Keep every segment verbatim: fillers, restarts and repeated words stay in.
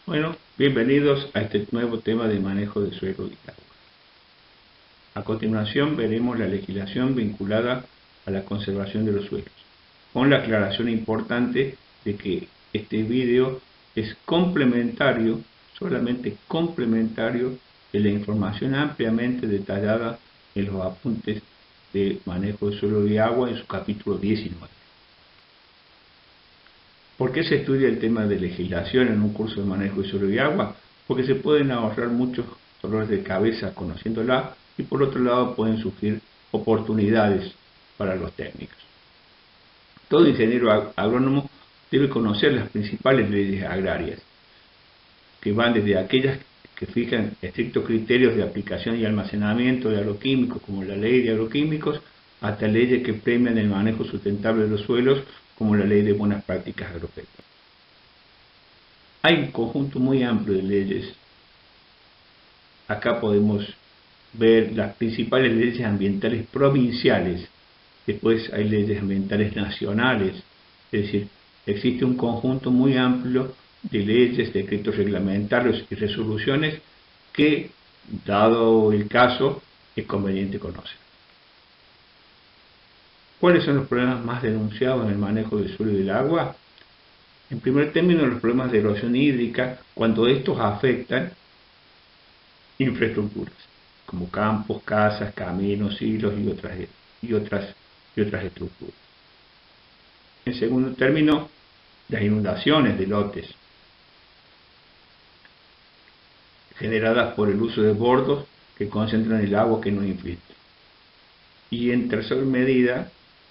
Bueno, bienvenidos a este nuevo tema de manejo de suelo y agua. A continuación veremos la legislación vinculada a la conservación de los suelos, con la aclaración importante de que este video es complementario, solamente complementario de la información ampliamente detallada en los apuntes de manejo de suelo y agua en su capítulo diecinueve. ¿Por qué se estudia el tema de legislación en un curso de manejo de suelo y agua? Porque se pueden ahorrar muchos dolores de cabeza conociéndola y por otro lado pueden surgir oportunidades para los técnicos. Todo ingeniero agrónomo debe conocer las principales leyes agrarias, que van desde aquellas que fijan estrictos criterios de aplicación y almacenamiento de agroquímicos, como la ley de agroquímicos, hasta leyes que premian el manejo sustentable de los suelos, como la ley de buenas prácticas agropecuarias. Hay un conjunto muy amplio de leyes. Acá podemos ver las principales leyes ambientales provinciales. Después hay leyes ambientales nacionales. Es decir, existe un conjunto muy amplio de leyes, decretos reglamentarios y resoluciones que, dado el caso, es conveniente conocer. ¿Cuáles son los problemas más denunciados en el manejo del suelo y del agua? En primer término, los problemas de erosión hídrica, cuando estos afectan infraestructuras, como campos, casas, caminos, hilos y otras, y otras, y otras estructuras. En segundo término, las inundaciones de lotes, generadas por el uso de bordos que concentran el agua que no infiltra. Y en tercera medida,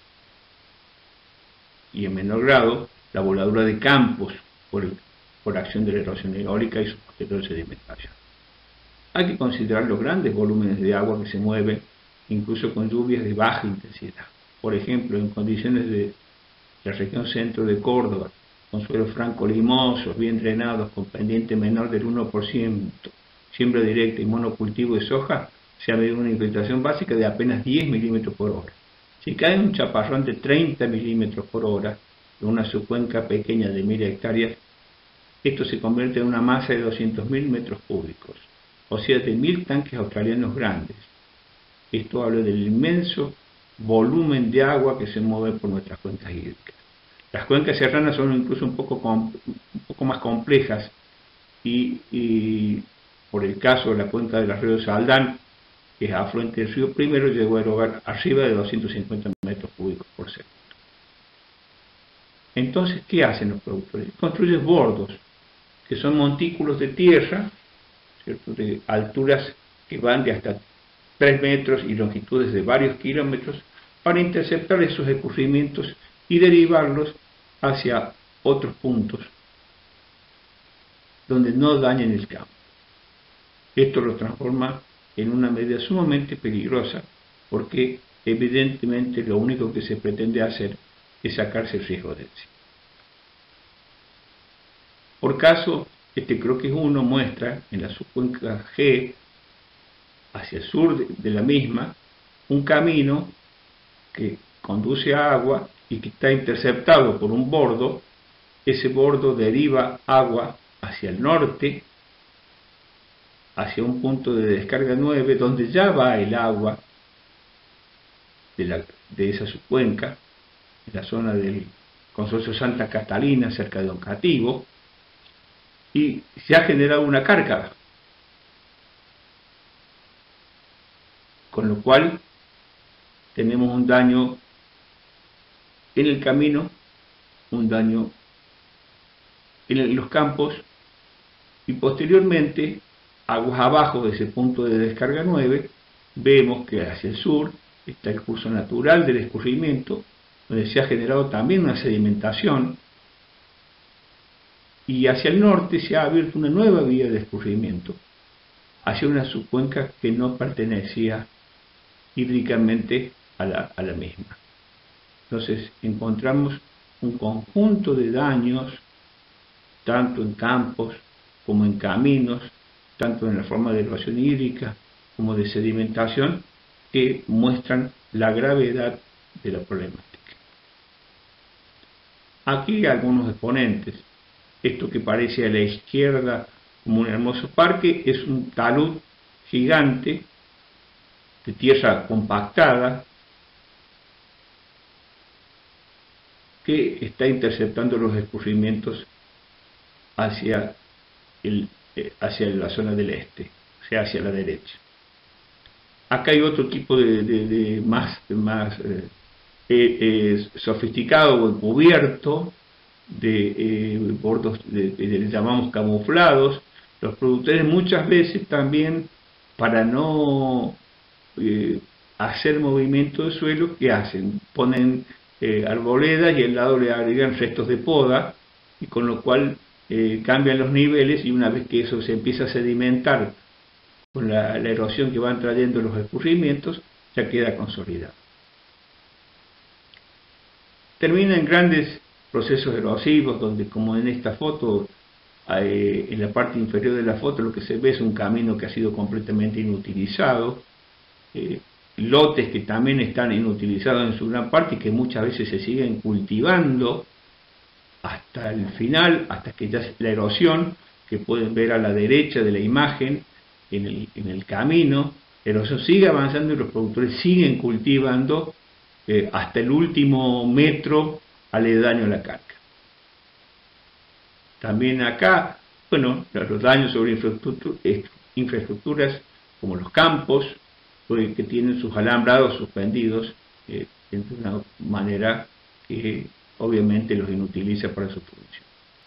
y en menor grado, la voladura de campos por, por acción de la erosión eólica y su posterior sedimentación. Hay que considerar los grandes volúmenes de agua que se mueven, incluso con lluvias de baja intensidad. Por ejemplo, en condiciones de la región centro de Córdoba, con suelos franco-limosos, bien drenados, con pendiente menor del uno por ciento, siembra directa y monocultivo de soja, se ha medido una infiltración básica de apenas diez milímetros por hora. Si cae un chaparrón de treinta milímetros por hora en una subcuenca pequeña de mil hectáreas, esto se convierte en una masa de doscientos mil metros cúbicos, o sea, de mil tanques australianos grandes. Esto habla del inmenso volumen de agua que se mueve por nuestras cuencas hídricas. Las cuencas serranas son incluso un poco, un poco más complejas y, y por el caso de la cuenca del río Saldán, que es afluente del río Primero, llegó a erogar arriba de doscientos cincuenta metros cúbicos por segundo. Entonces, ¿qué hacen los productores? Construyen bordos, que son montículos de tierra, ¿cierto?, de alturas que van de hasta tres metros y longitudes de varios kilómetros, para interceptar esos escurrimientos y derivarlos hacia otros puntos donde no dañen el campo. Esto lo transforma en una medida sumamente peligrosa, porque evidentemente lo único que se pretende hacer es sacarse el riesgo de encima. Por caso, este croquis uno muestra en la subcuenca G, hacia el sur de la misma, un camino que conduce a agua y que está interceptado por un bordo. Ese bordo deriva agua hacia el norte, hacia un punto de descarga nueve, donde ya va el agua de, la, de esa subcuenca, en la zona del consorcio Santa Catalina, cerca de Oncativo, y se ha generado una cárcava, con lo cual tenemos un daño en el camino, un daño en los campos, y posteriormente, aguas abajo de ese punto de descarga nueve, vemos que hacia el sur está el curso natural del escurrimiento, donde se ha generado también una sedimentación, y hacia el norte se ha abierto una nueva vía de escurrimiento hacia una subcuenca que no pertenecía hídricamente a la, a la misma. Entonces encontramos un conjunto de daños, tanto en campos como en caminos, tanto en la forma de erosión hídrica como de sedimentación, que muestran la gravedad de la problemática. Aquí algunos exponentes. Esto que parece a la izquierda como un hermoso parque es un talud gigante de tierra compactada que está interceptando los escurrimientos hacia, el, hacia la zona del este, o sea, hacia la derecha. Acá hay otro tipo de, de, de más, más eh, eh, sofisticado o encubierto de eh, bordos de, de, de, llamamos camuflados. Los productores muchas veces también, para no eh, hacer movimiento de suelo, ¿qué hacen? Ponen eh, arboledas y al lado le agregan restos de poda, y con lo cual eh, cambian los niveles, y una vez que eso se empieza a sedimentar con la, la erosión que van trayendo los escurrimientos, ya queda consolidado. Termina en grandes procesos erosivos, donde, como en esta foto, eh, en la parte inferior de la foto lo que se ve es un camino que ha sido completamente inutilizado, eh, lotes que también están inutilizados en su gran parte y que muchas veces se siguen cultivando hasta el final, hasta que ya la erosión, que pueden ver a la derecha de la imagen, en el, en el camino, la erosión sigue avanzando y los productores siguen cultivando eh, hasta el último metro aledaño a la carga. También acá, bueno, los daños sobre infraestructura, infraestructuras como los campos, pues, que tienen sus alambrados suspendidos eh, de una manera que obviamente los inutiliza para su función.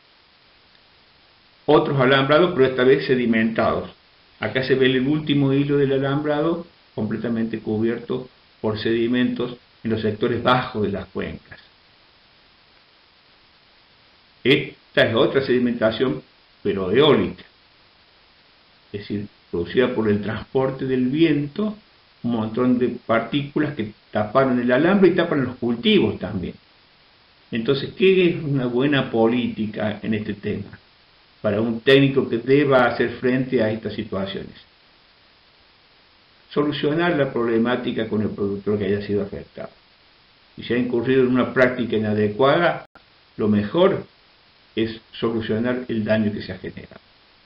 Otros alambrados, pero esta vez sedimentados. Acá se ve el último hilo del alambrado completamente cubierto por sedimentos en los sectores bajos de las cuencas. Esta es otra sedimentación, pero eólica, es decir, producida por el transporte del viento, un montón de partículas que taparon el alambre y tapan los cultivos también. Entonces, ¿qué es una buena política en este tema para un técnico que deba hacer frente a estas situaciones? Solucionar la problemática con el productor que haya sido afectado. Si se ha incurrido en una práctica inadecuada, lo mejor es solucionar el daño que se ha generado.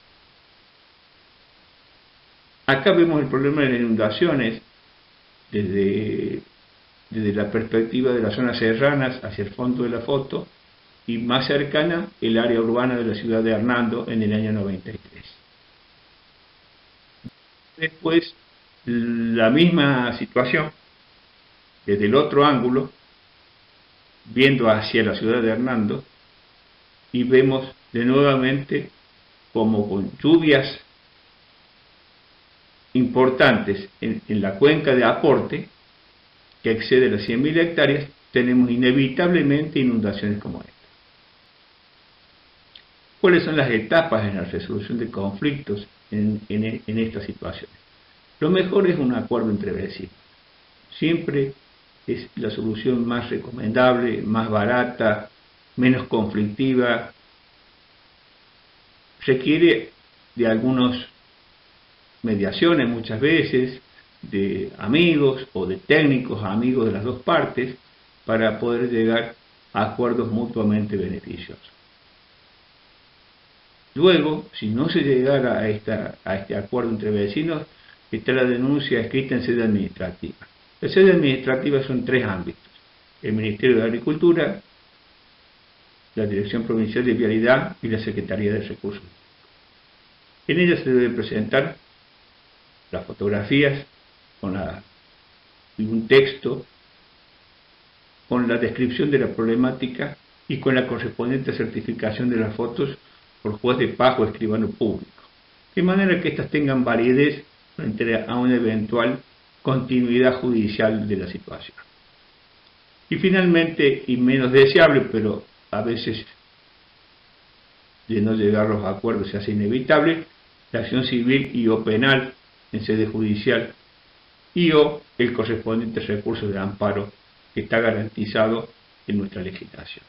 Acá vemos el problema de las inundaciones desde, desde la perspectiva de las zonas serranas hacia el fondo de la foto, y más cercana el área urbana de la ciudad de Hernando en el año noventa y tres. Después, la misma situación desde el otro ángulo, viendo hacia la ciudad de Hernando, y vemos de nuevamente como con lluvias importantes en, en la cuenca de aporte, que excede las cien mil hectáreas, tenemos inevitablemente inundaciones como esta. ¿Cuáles son las etapas en la resolución de conflictos en, en, en estas situaciones? Lo mejor es un acuerdo entre vecinos. Siempre es la solución más recomendable, más barata, menos conflictiva. Requiere de algunas mediaciones muchas veces, de amigos o de técnicos amigos de las dos partes, para poder llegar a acuerdos mutuamente beneficiosos. Luego, si no se llegara a, esta, a este acuerdo entre vecinos, está la denuncia escrita en sede administrativa. La sede administrativa son tres ámbitos: el Ministerio de Agricultura, la Dirección Provincial de Vialidad y la Secretaría de Recursos. En ella se debe presentar las fotografías con la, y un texto con la descripción de la problemática y con la correspondiente certificación de las fotos por juez de paz o escribano público, de manera que éstas tengan validez frente a una eventual continuidad judicial de la situación. Y finalmente, y menos deseable, pero a veces de no llegar a los acuerdos se hace inevitable, la acción civil y o penal en sede judicial y o el correspondiente recurso de amparo que está garantizado en nuestra legislación.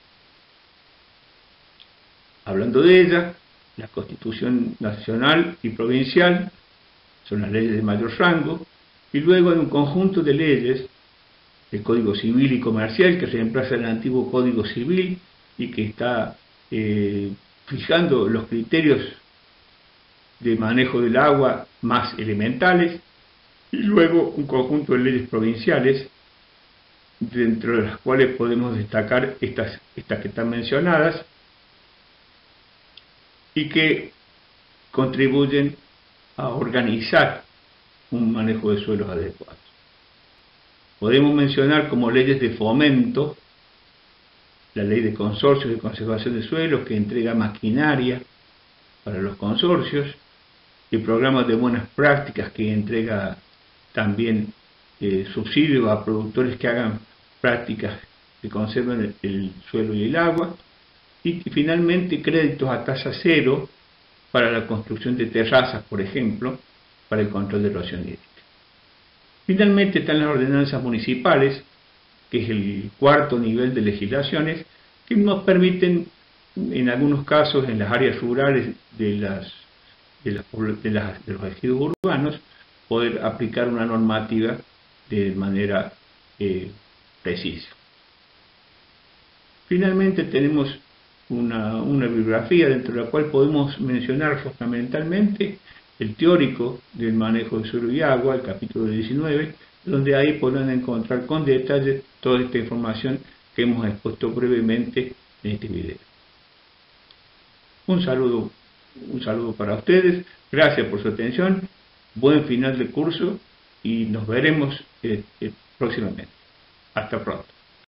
Hablando de ella, la Constitución nacional y provincial son las leyes de mayor rango, y luego hay un conjunto de leyes, el Código Civil y Comercial, que reemplaza el antiguo Código Civil y que está eh, fijando los criterios de manejo del agua más elementales, y luego un conjunto de leyes provinciales, dentro de las cuales podemos destacar estas, estas que están mencionadas, y que contribuyen a organizar un manejo de suelos adecuado. Podemos mencionar como leyes de fomento la ley de consorcios de conservación de suelos, que entrega maquinaria para los consorcios, el programa de buenas prácticas, que entrega también eh, subsidios a productores que hagan prácticas que conserven el, el suelo y el agua, y finalmente créditos a tasa cero para la construcción de terrazas, por ejemplo, para el control de erosión hídrica. Finalmente están las ordenanzas municipales, que es el cuarto nivel de legislaciones, que nos permiten, en algunos casos, en las áreas rurales de, las, de, las, de, las, de los ejidos urbanos, poder aplicar una normativa de manera eh, precisa. Finalmente tenemos una, una bibliografía dentro de la cual podemos mencionar fundamentalmente el teórico del manejo de suelo y agua, el capítulo diecinueve, donde ahí podrán encontrar con detalle toda esta información que hemos expuesto brevemente en este video. Un saludo, un saludo para ustedes, gracias por su atención, buen final de curso y nos veremos eh, eh, próximamente. Hasta pronto.